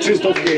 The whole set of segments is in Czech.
300.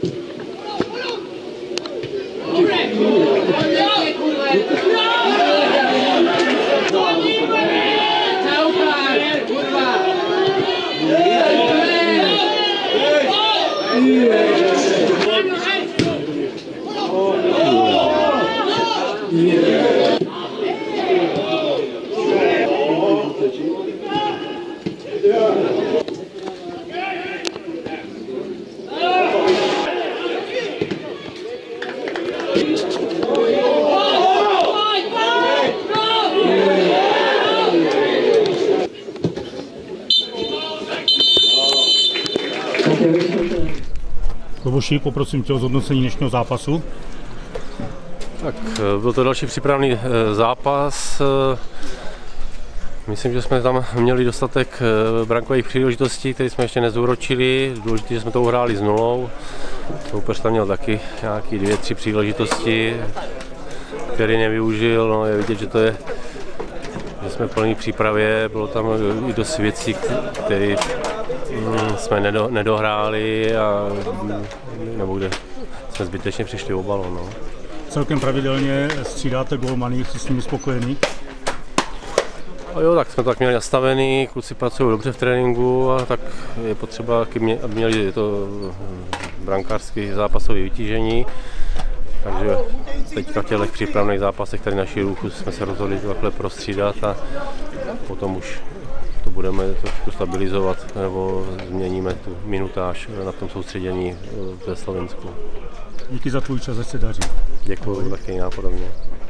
Luboši, poprosím tě o zhodnocení dnešního zápasu. Tak byl to další přípravný zápas. Myslím, že jsme tam měli dostatek brankových příležitostí, které jsme ještě nezúročili. Důležité, že jsme to uhráli s nulou. Soupeř tam měl taky nějaké 2-3 příležitosti, které nevyužil. No, je vidět, že jsme v plné přípravě. Bylo tam i dost věcí, které jsme nedohráli nebo kde jsme zbytečně přišli o balón. No. Celkem pravidelně střídáte gólmany, jsi s nimi spokojený? Jo, tak jsme to tak měli nastavený, kluci pracují dobře v tréninku a tak je potřeba, aby měli to brankářské zápasové vytížení. Takže teď v těch přípravných zápasech tady naší ruchu jsme se rozhodli takhle prostřídat a potom už to budeme trošku stabilizovat nebo změníme tu minutáž na tom soustředění ve Slovensku. Díky za tvůj čas, ať se daří. Děkuji, taky nápodobně.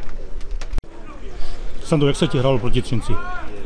Sando, jak se ti hrálo proti Třinci?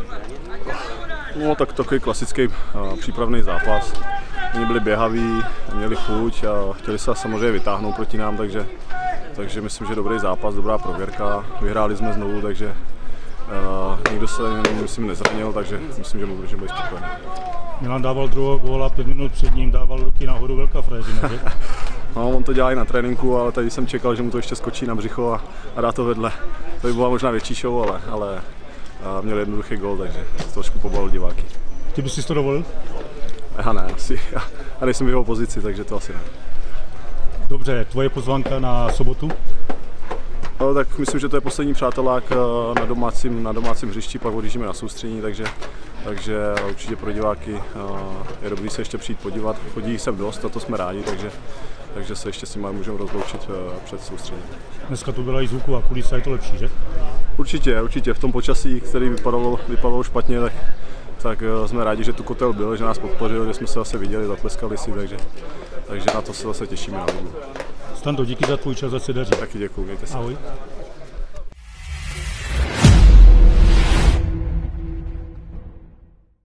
No tak takový klasický přípravný zápas. Oni byli běhaví, měli chuť a chtěli se samozřejmě vytáhnout proti nám, takže myslím, že dobrý zápas, dobrá prověrka. Vyhráli jsme znovu, takže nikdo se myslím nezranil, takže myslím, že můžeme být spokojený. Milan dával druhého góla, 5 minut před ním dával ruky nahoru, velká frajeřina, že? No, on to dělá i na tréninku, ale tady jsem čekal, že mu to ještě skočí na břicho a dá to vedle. To by byla možná větší show, ale měl jednoduchý gól, takže trošku pobalil diváky. Ty bys si to dovolil? Ne, asi. Já nejsem v jeho pozici, takže to asi ne. Dobře, tvoje pozvánka na sobotu? No, tak myslím, že to je poslední přátelák na domácím hřišti, pak odjíždíme na soustředění, takže určitě pro diváky je dobré se ještě přijít podívat. Chodí sem dost a to jsme rádi, takže se ještě s nimi můžeme rozloučit před soustředěním. Dneska tu byla i zvuková kulisa, je to lepší, že? Určitě. V tom počasí, který vypadalo špatně, tak jsme rádi, že tu kotel byl, že nás podpořil, že jsme se zase viděli, zatleskali si, takže na to se zase těšíme na Google. Stando, díky za tvůj čas, ať se daří. Taky děkuji, mějte se. Ahoj.